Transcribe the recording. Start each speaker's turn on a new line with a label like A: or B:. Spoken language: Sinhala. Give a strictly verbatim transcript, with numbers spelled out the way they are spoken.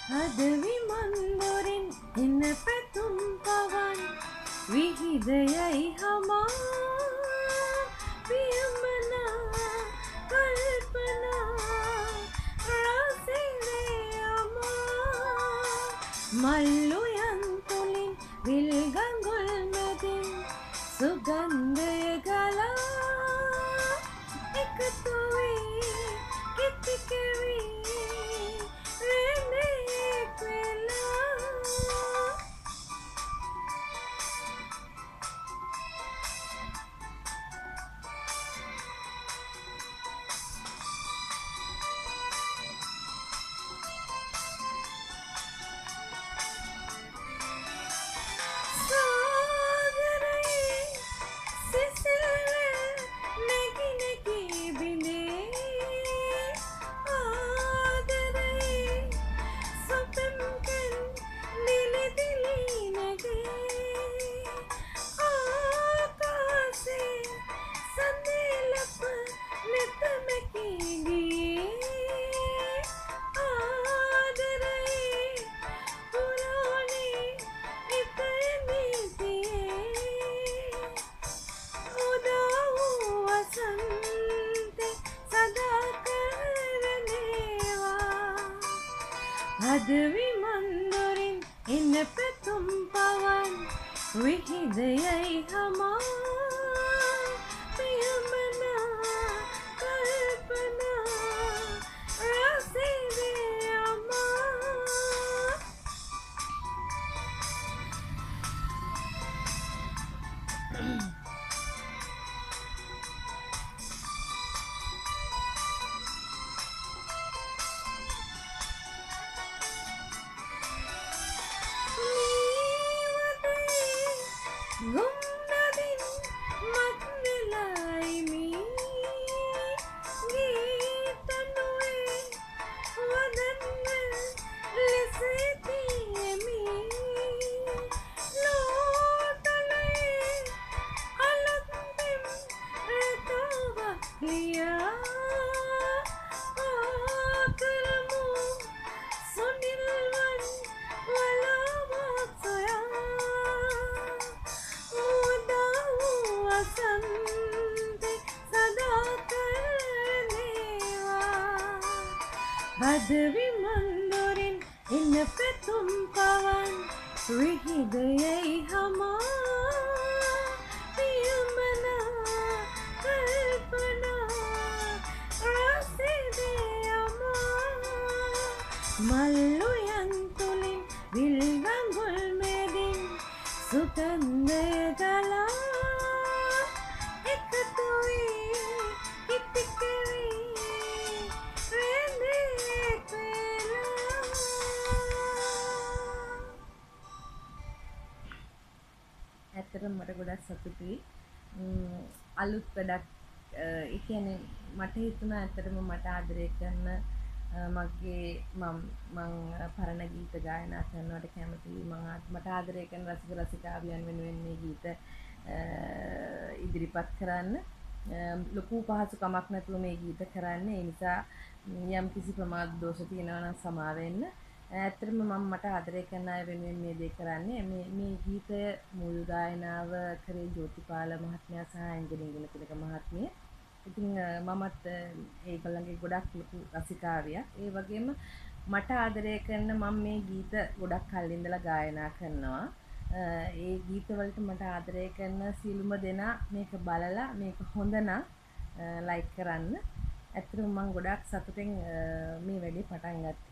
A: Hada wiman dorin එන පැතුම් පවන් විහිදයයි හමා පියමනා කල්පනා රසිනේ අමා මල්ලුයන් තුලින් විල් ගඟුල් මැදින් සුගන්ධය ගලා එකතු වී කිති කෙවී Hada wiman dorin එන පැතුම් පවන් විහිදයයි හමා පියමනා කල්පනා රසිනේ අමා Gumnadin matnilai mi geetanue wadanna leseti mi lotale alatim retava liya akaramu sunilwan walawat soya Hada wiman dorin එන පැතුම් පවන් විහිදයයි හමා පියමනා කල්පනා රසිනේ අමා මල්ලුයන් තුලින් විල් ගඟුල් මැදින් සුගන්ධය ගලා එකතු වී කිති කෙවී ඇත්තටම මට ගොඩක් සතුටුයි අලුත් වැඩක් ඒ කියන්නේ මට හිතුණා ඇත්තටම මට ආදරය කරන මගේ මම මං පරණ ගීත ගායනා කරනවට කැමතියි මම මට ආදරය කරන රසික රසිකාවියන් වෙනුවෙන් මේ ගීත ඉදිරිපත් කරන්න ලොකු පහසුකමක් නැතුව මේ ගීත කරන්නේ ඒ නිසා යම් කිසි ප්‍රමාද දෝෂ තියෙනවා නම් සමා වෙන්න ඇත්තටම මම මට ආදරය කරන අය වෙනුවෙන් මේ දේ කරන්නේ මේ මේ ගීතය මුල් ගායනාව කරේ ජෝතිපාල මහත්මයා සහ ඇංජලින් ගුණතිලක මහත්මිය. ඉතින් මමත් ඒගොල්ලන්ගේ ගොඩක් ලොකු රසිකාවියක්. ඒ වගේම මට ආදරය කරන මම මේ ගීත ගොඩක් කල් ඉඳලා ගායනා කරනවා. ඒ ගීත වලට මට ආදරය කරන සියලුම දෙනා මේක බලලා මේක හොඳ නම් ලයික් කරන්න. ඇත්තටම මම ගොඩක් සතුටින් මේ වැඩේ පටන් ගත්තා.